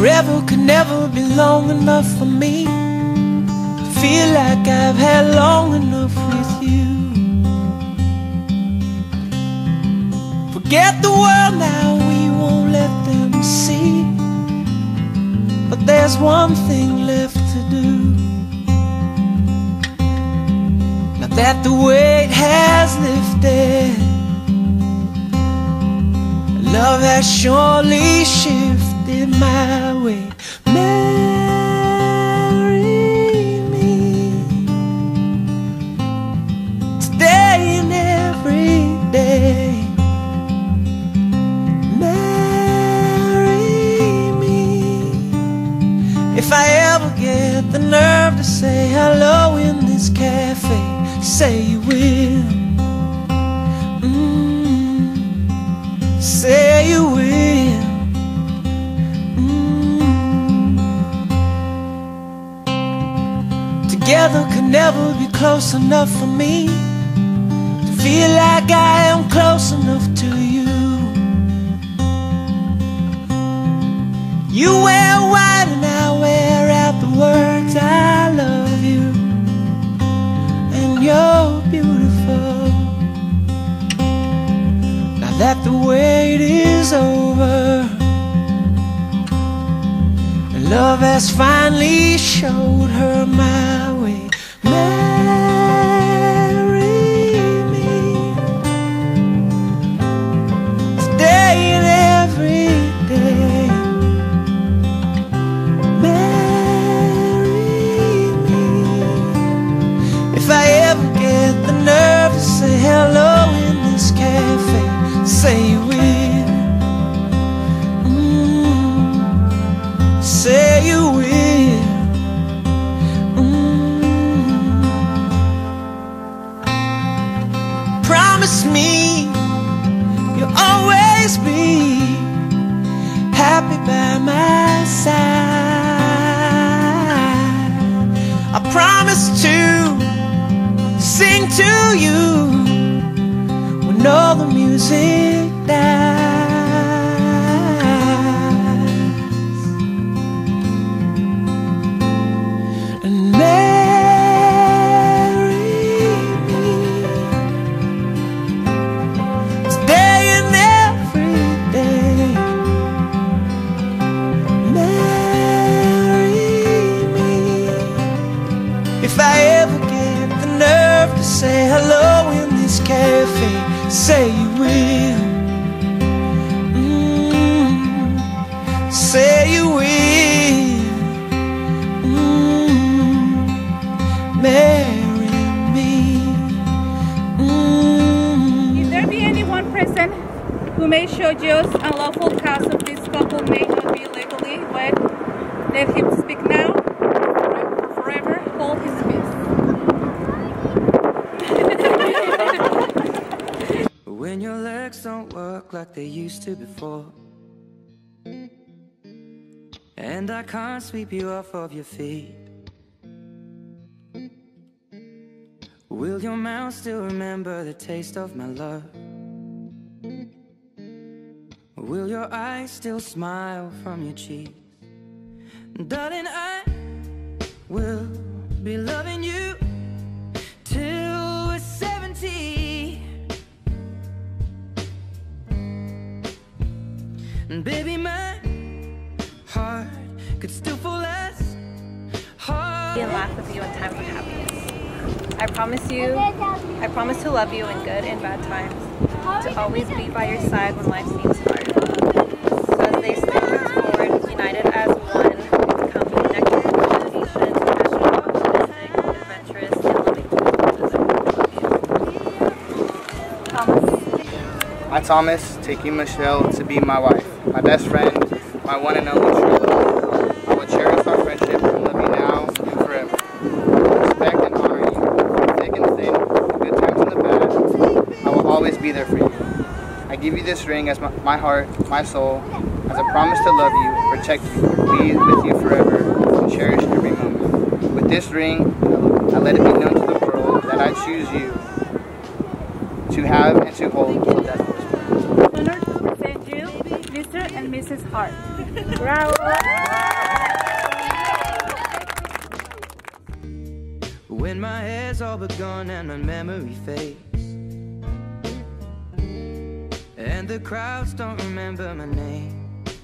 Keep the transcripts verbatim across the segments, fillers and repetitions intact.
Forever could never be long enough for me to feel like I've had long enough with you. Forget the world now, we won't let them see. But there's one thing left to do. Now that the weight has lifted, love has surely shifted my way. Marry me today and every day. If I ever get the nerve to say hello in this cafe, say you will. Mm, say you will. Mm. Together could never be close enough for me to feel like I am close enough to you. You wear white and I wear out the words I love you, and you're beautiful. Now that the wait is over, and love has finally showed her my way. Marry me today and every day. If I ever get the nerve to say hello in this cafe, say you will. Mm, say you will. Mm. Promise me you'll always be happy by my side. I promise to sing to you when all the music dies. And marry me today and every day. Marry me if I ever get the nerve to say hello in this cafe, say you will. Mm, say you will. Mm, marry me. Mm. If there be any one person who may show just unlawful cause of this couple may not be legally wed, let him speak now or forever hold his peace. When your legs don't work like they used to before, and I can't sweep you off of your feet, will your mouth still remember the taste of my love? Will your eyes still smile from your cheeks? Darling, I will be loving you till we're seventy. And baby, my heart could still fall as hard. And laugh with you in times of happiness. I promise you, I promise to love you in good and bad times, to always be by your side when life seems hard. So as they step forward, united as one, to come connected with decent, passionate, optimistic, adventurous, and loving towards one another. Thomas. I, Thomas, taking Michelle to be my wife, my best friend, my one and only true love. I will cherish our friendship and love you now and forever. Respect and honor you, thick and thin, the good times and the bad. I will always be there for you. I give you this ring as my, my heart, my soul, as a promise to love you, protect you, be with you forever, and cherish every moment. With this ring, I let it be known to the world that I choose you to have and to hold till death. Honored to present you, Mister and and Missus Hart. Bravo! When my hair's all but gone and my memory fades, and the crowds don't remember my name,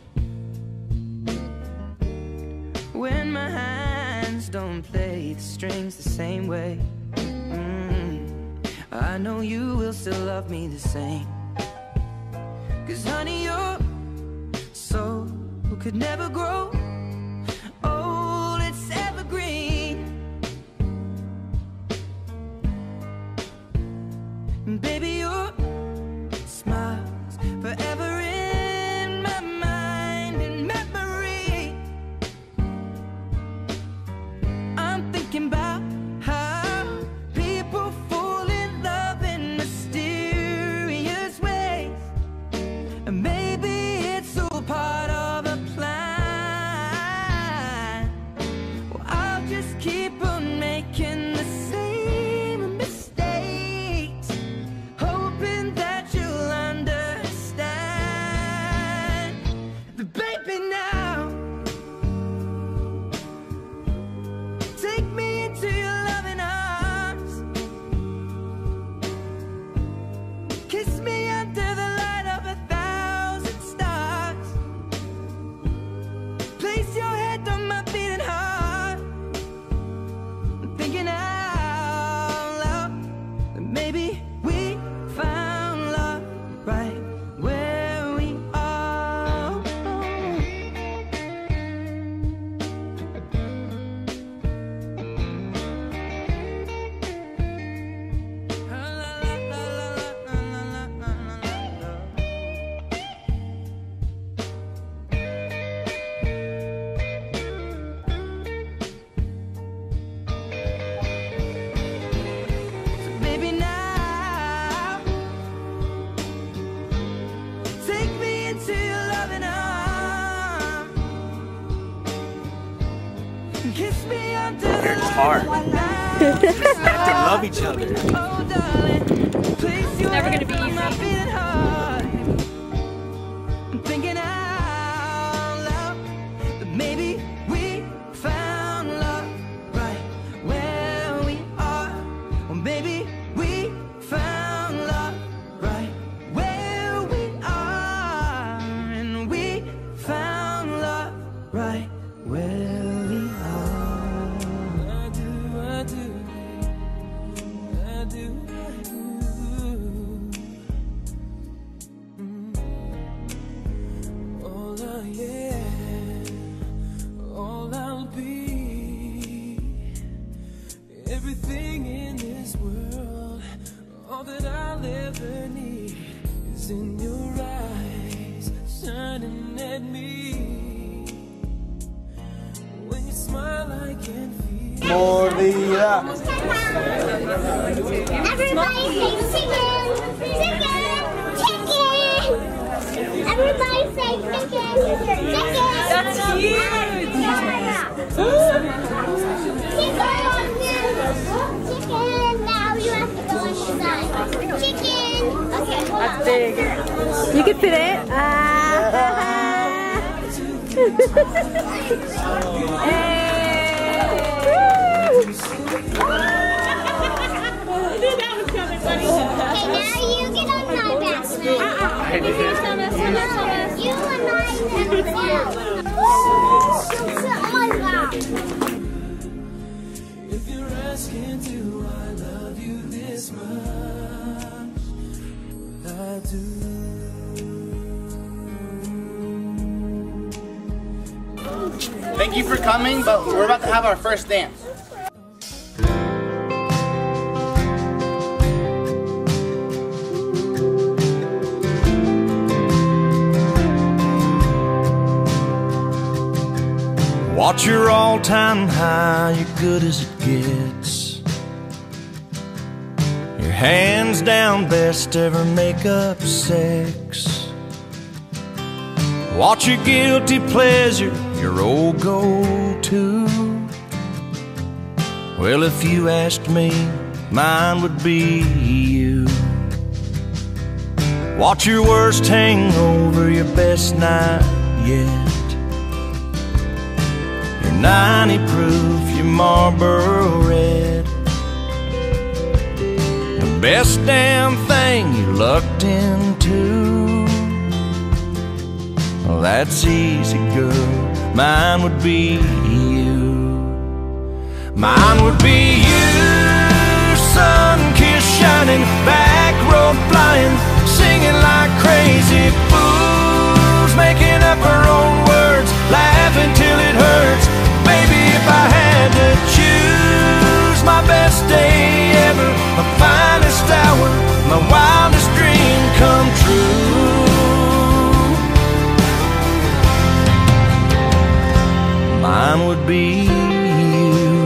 when my hands don't play the strings the same way, mm, I know you will still love me the same. 'Cause honey, your soul could never grow old, it's evergreen. And baby, your smile's forever in my mind and memory. I'm thinking about how people fall in love in mysterious ways, and maybe it's all part of a plan. Well, I'll just keep on making the same mistakes, hoping that you'll understand. But baby, now take me into your loving arms, kiss me under the light of a thousand stars, place your head on my beating heart. I'm thinking out loud that maybe we found love right where we are. So baby, now take me into your loving arms, kiss me under the Here's light Hart. of the night. They love each other. Oh, darling, place your Never gonna head be on my easy. beating heart. I'm thinking out loud that maybe we found love right where we are. Or maybe we found love right where we are. And we found love right where we are. I do, I do, I do, I do. Mm. All I am, all I'll be, everything in this world, all that I'll ever need is in your eyes, shining at me. When you smile, I can feel. Mordida. Everybody say chicken, chicken, chicken. Everybody say chicken, chicken. That's huge! Chicken. Now you have to go inside. Chicken. Okay, hold That's on. big. You can fit it. Ah. Hey. Okay, now you get on my back. I did. You and I and you. If you're asking, do I love you this much? Well, I do. Thank you for coming, but we're about to have our first dance. Watch your all-time high, you're good as it gets. Your hands down best ever make-up sex. Watch your guilty pleasure, your old go-to. Well, if you asked me, mine would be you. Watch your worst hangover, your best night yet. Your ninety proof, your Marlboro Red, the best damn thing you lucked into. Well, that's easy, girl. Mine would be you. Mine would be you. Sun kiss shining, back road flying, singing like crazy fools, making up our own words, laughing till it hurts. Baby, if I had to choose, my best day ever, my finest hour, my wildest dream come true. Mine would be you.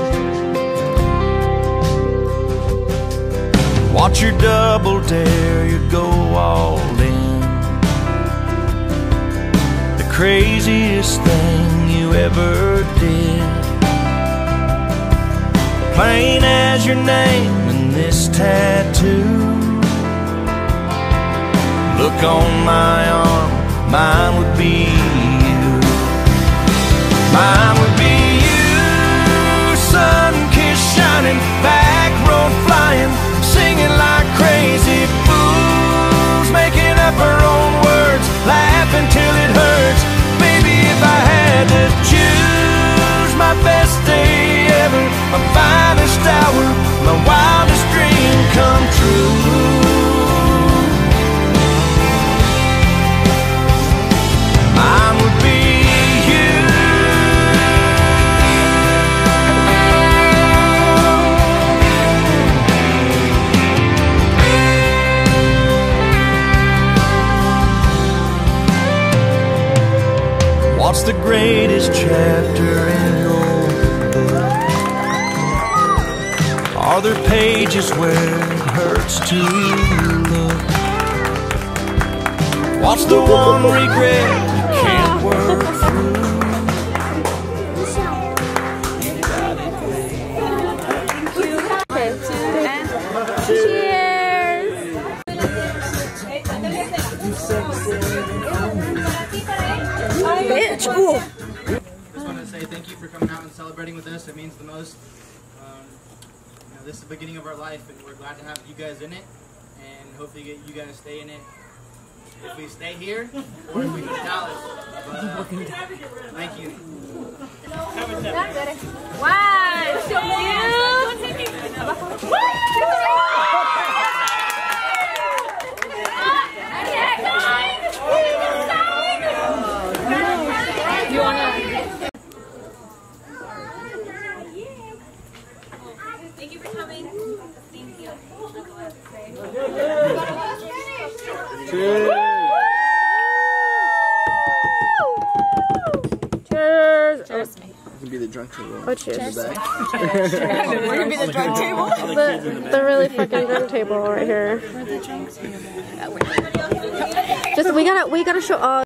Watch your double dare, you go all in. The craziest thing you ever did. Plain as your name and this tattoo. Look on my arm, mine would be you. Mine would be you. Sun kiss shining, back road flying, singing like crazy fools, making up our own words, laughing till it hurts. Baby, if I had to choose, my best day ever, my finest hour, my wildest dream come true. Mine would be you. What's the greatest chapter in your book? Are there pages where it hurts to look? What's the one regret you can't work through? You got it, babe. Okay, and cheers! Bitch! Ooh. I just want to say thank you for coming out and celebrating with us. It means the most. Um, you know, this is the beginning of our life, and we're glad to have you guys in it, and hopefully get you guys stay in it. If we stay here, or if we go to Dallas. But, uh, thank you. Thank you for coming. Thank you. Cheers. Cheers. Cheers. You can be the drunk table. Oh, cheers. In the back. We're gonna be the drunk table. The, the really fucking drunk table right here. Just we gotta we gotta show. Uh,